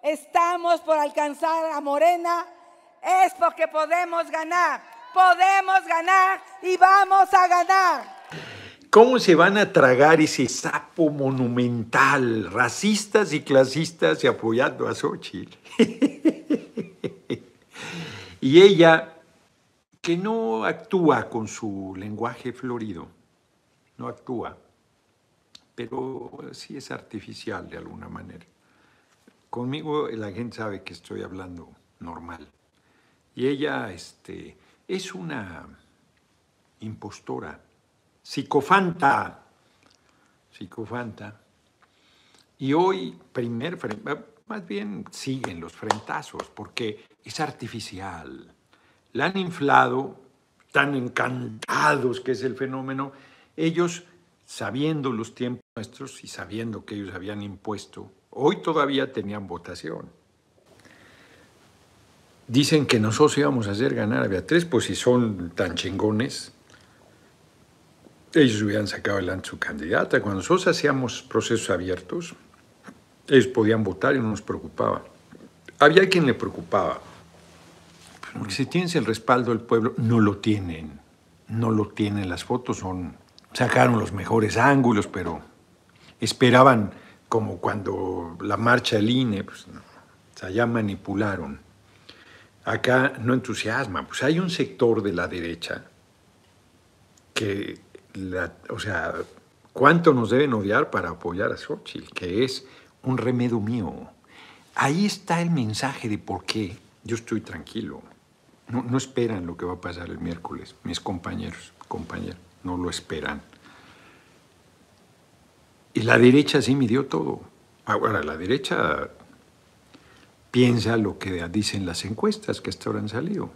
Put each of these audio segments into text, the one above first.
estamos por alcanzar a Morena, es porque podemos ganar y vamos a ganar. ¿Cómo se van a tragar ese sapo monumental, racistas y clasistas y apoyando a Xóchitl? Y ella, que no actúa con su lenguaje florido, no actúa, pero sí es artificial de alguna manera. Conmigo la gente sabe que estoy hablando normal. Y ella es una impostora, psicofanta. Y hoy, más bien siguen los frentazos, porque es artificial. La han inflado, tan encantados que es el fenómeno. Ellos, sabiendo los tiempos nuestros y sabiendo que ellos habían impuesto, hoy todavía tenían votación. Dicen que nosotros íbamos a hacer ganar a Beatriz, pues si son tan chingones, ellos hubieran sacado adelante su candidata. Cuando nosotros hacíamos procesos abiertos, ellos podían votar y no nos preocupaba. Había quien le preocupaba. Porque si tienes el respaldo del pueblo, no lo tienen. No lo tienen. Las fotos sacaron los mejores ángulos, pero esperaban como cuando la marcha del INE, pues, no, o sea, ya manipularon. Acá no entusiasma. Pues hay un sector de la derecha que, o sea, ¿cuánto nos deben odiar para apoyar a Xóchitl? Que es un remedio mío. Ahí está el mensaje de por qué yo estoy tranquilo. No esperan lo que va a pasar el miércoles. Mis compañeras, no lo esperan. Y la derecha sí midió todo. Ahora, la derecha piensa lo que dicen las encuestas que hasta ahora han salido.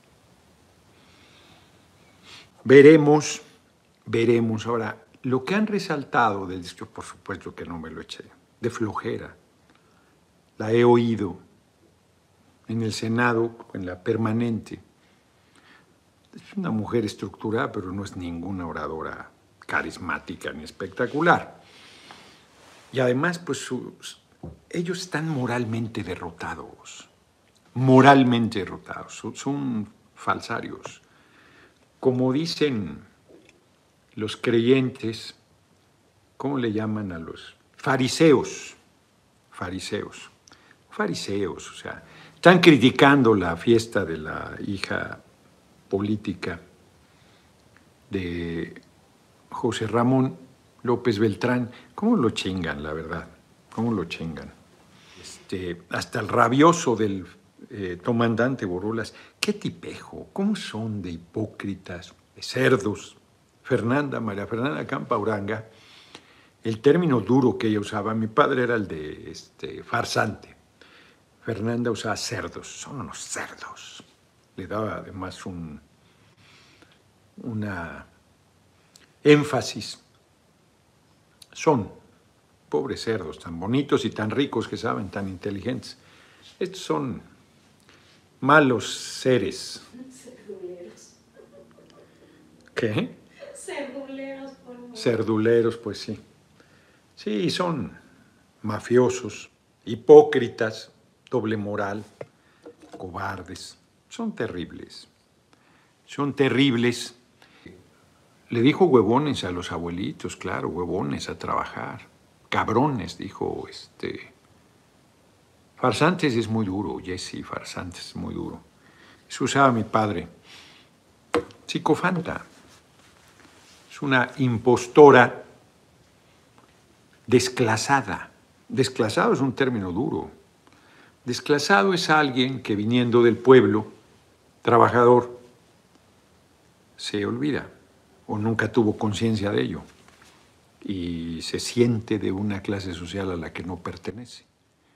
Veremos. Ahora, lo que han resaltado del disco, por supuesto que no me lo eché, de flojera. La he oído en el Senado, en la permanente. Es una mujer estructurada, pero no es ninguna oradora carismática ni espectacular. Y además, pues, ellos están moralmente derrotados. Son falsarios. Como dicen los creyentes, ¿cómo le llaman a los fariseos? Fariseos, o sea, están criticando la fiesta de la hija política de José Ramón López Beltrán. ¿Cómo lo chingan, la verdad? ¿Cómo lo chingan? Hasta el rabioso del comandante Borolas. ¿Qué tipejo? ¿Cómo son de hipócritas, de cerdos? María Fernanda Campauranga, el término duro que ella usaba, mi padre era el de farsante. Fernanda usaba cerdos, son unos cerdos. Le daba además una énfasis. Son pobres cerdos, tan bonitos y tan ricos que saben, tan inteligentes. Estos son malos seres. Cerduleros. ¿Qué? Cerduleros, por favor. Cerduleros, pues sí. Sí, son mafiosos, hipócritas, doble moral, cobardes. Son terribles. Le dijo huevones a los abuelitos, claro, huevones a trabajar. Cabrones, dijo Farsantes es muy duro, Jesse, farsantes es muy duro. Eso usaba mi padre. Psicofanta. Es una impostora desclasada. Desclasado es un término duro. Desclasado es alguien que viniendo del pueblo, trabajador, se olvida o nunca tuvo conciencia de ello y se siente de una clase social a la que no pertenece.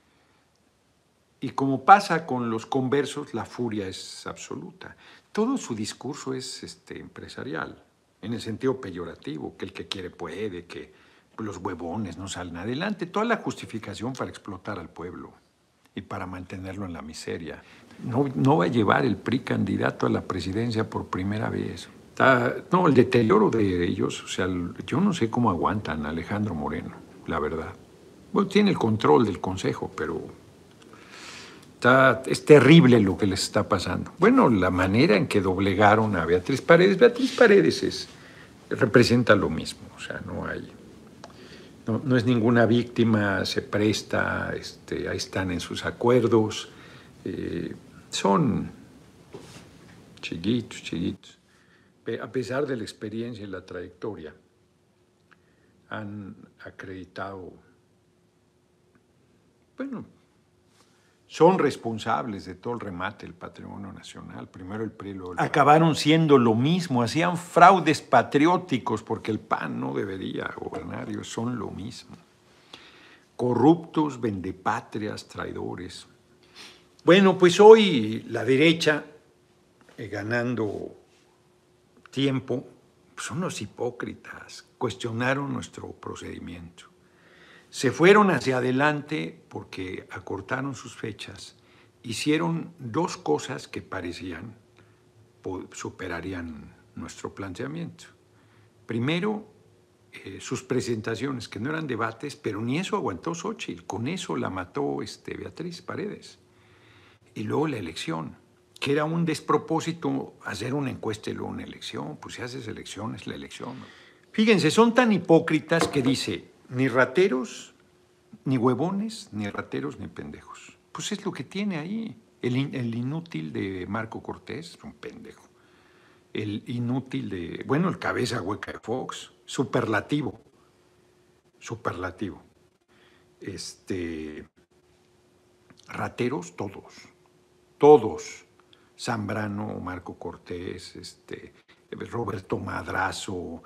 Y como pasa con los conversos, la furia es absoluta. Todo su discurso es empresarial, en el sentido peyorativo, que el que quiere puede, que los huevones no salen adelante. Toda la justificación para explotar al pueblo y para mantenerlo en la miseria. No va a llevar el PRI candidato a la presidencia por primera vez. No, el deterioro de ellos, o sea, yo no sé cómo aguantan a Alejandro Moreno, la verdad. Bueno, tiene el control del Consejo, pero Es terrible lo que les está pasando. Bueno, la manera en que doblegaron a Beatriz Paredes. Beatriz Paredes representa lo mismo, o sea, no es ninguna víctima, se presta, ahí están en sus acuerdos, son chiquitos, a pesar de la experiencia y la trayectoria, han acreditado, bueno, son responsables de todo el remate del patrimonio nacional. Primero el PRI, luego el PAN. Acabaron siendo lo mismo, hacían fraudes patrióticos porque el PAN no debería gobernar, ellos son lo mismo. Corruptos, vendepatrias, traidores. Bueno, pues hoy la derecha, ganando tiempo, son unos hipócritas, cuestionaron nuestro procedimiento. Se fueron hacia adelante porque acortaron sus fechas, hicieron dos cosas que parecían superarían nuestro planteamiento. Primero, sus presentaciones, que no eran debates, pero ni eso aguantó Xóchitl, con eso la mató Beatriz Paredes. Y luego la elección, que era un despropósito hacer una encuesta y luego una elección, pues si haces elección es la elección. Fíjense, son tan hipócritas que dice, ni rateros, ni huevones, ni rateros, ni pendejos. Pues es lo que tiene ahí. El inútil de Marco Cortés, un pendejo. El inútil de, bueno, el cabeza hueca de Fox, superlativo. Rateros, todos. Zambrano, Marco Cortés, Roberto Madrazo,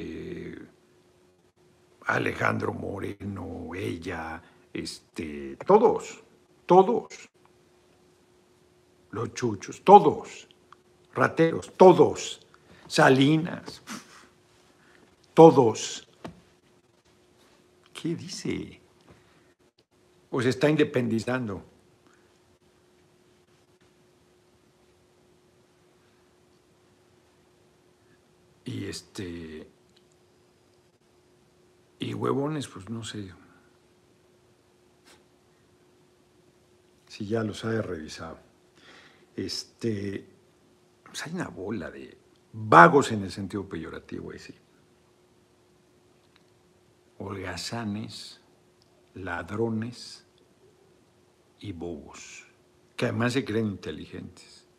Alejandro Moreno, ella, todos, los chuchos, todos, rateros, todos, Salinas, todos. ¿Qué dice? O se está independizando. Y huevones, pues no sé si ya los haya revisado. Pues hay una bola de vagos en el sentido peyorativo, ahí sí. Holgazanes, ladrones y bobos, que además se creen inteligentes.